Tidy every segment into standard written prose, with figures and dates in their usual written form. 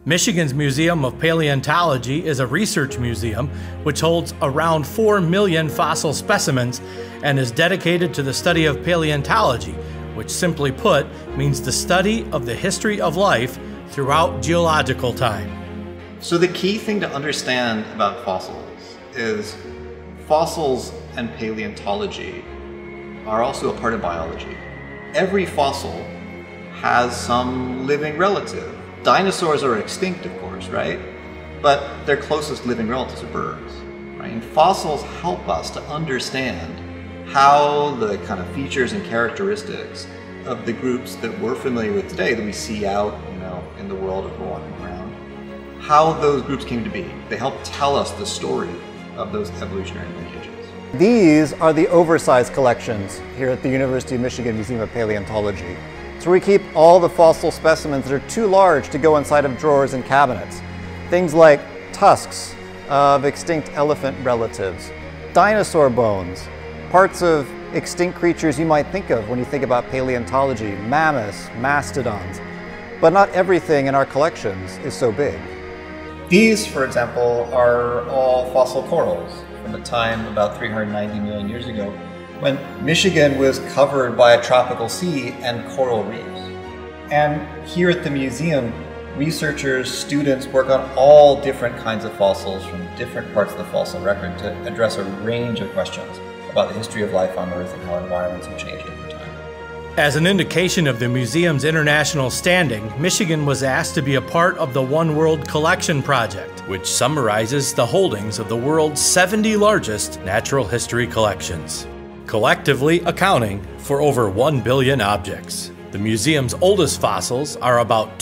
Michigan's Museum of Paleontology is a research museum which holds around 4 million fossil specimens and is dedicated to the study of paleontology, which simply put means the study of the history of life throughout geological time. So the key thing to understand about fossils is fossils and paleontology are also a part of biology. Every fossil has some living relative. Dinosaurs are extinct, of course, right? But their closest living relatives are birds, right? And fossils help us to understand how the kind of features and characteristics of the groups that we're familiar with today, that we see out, in the world as we're walking around, how those groups came to be. They help tell us the story of those evolutionary lineages. These are the oversized collections here at the University of Michigan Museum of Paleontology. So we keep all the fossil specimens that are too large to go inside of drawers and cabinets. Things like tusks of extinct elephant relatives, dinosaur bones, parts of extinct creatures you might think of when you think about paleontology, mammoths, mastodons. But not everything in our collections is so big. These, for example, are all fossil corals from a time about 390 million years ago, when Michigan was covered by a tropical sea and coral reefs. And here at the museum, researchers, students work on all different kinds of fossils from different parts of the fossil record to address a range of questions about the history of life on Earth and how environments have changed over time. As an indication of the museum's international standing, Michigan was asked to be a part of the One World Collection Project, which summarizes the holdings of the world's 70 largest natural history collections, collectively accounting for over 1 billion objects. The museum's oldest fossils are about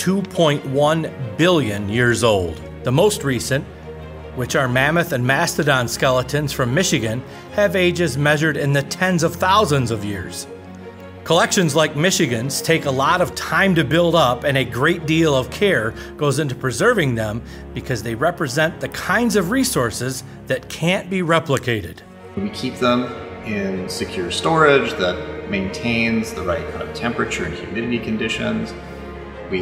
2.1 billion years old. The most recent, which are mammoth and mastodon skeletons from Michigan, have ages measured in the tens of thousands of years. Collections like Michigan's take a lot of time to build up, and a great deal of care goes into preserving them because they represent the kinds of resources that can't be replicated. We keep them in secure storage that maintains the right kind of temperature and humidity conditions. We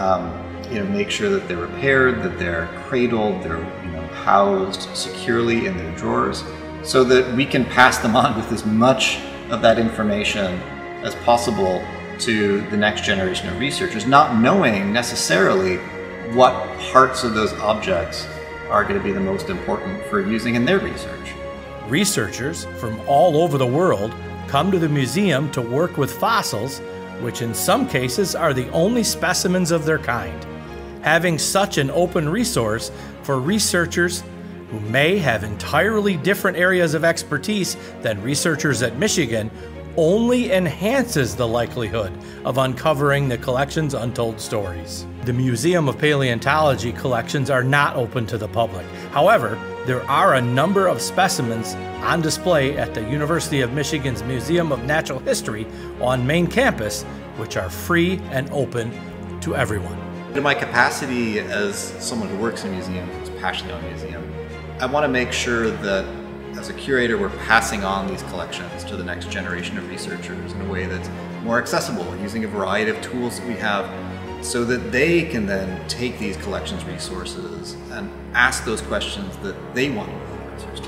make sure that they're repaired, that they're cradled, they're housed securely in their drawers, so that we can pass them on with as much of that information as possible to the next generation of researchers, not knowing necessarily what parts of those objects are going to be the most important for using in their research. Researchers from all over the world come to the museum to work with fossils, which in some cases are the only specimens of their kind. Having such an open resource for researchers who may have entirely different areas of expertise than researchers at Michigan only enhances the likelihood of uncovering the collection's untold stories. The Museum of Paleontology collections are not open to the public. However, there are a number of specimens on display at the University of Michigan's Museum of Natural History on main campus, which are free and open to everyone. In my capacity as someone who works in a museum, who's passionate about a museum, I want to make sure that as a curator, we're passing on these collections to the next generation of researchers in a way that's more accessible, using a variety of tools that we have, so that they can then take these collections resources and ask those questions that they want to know the answers to.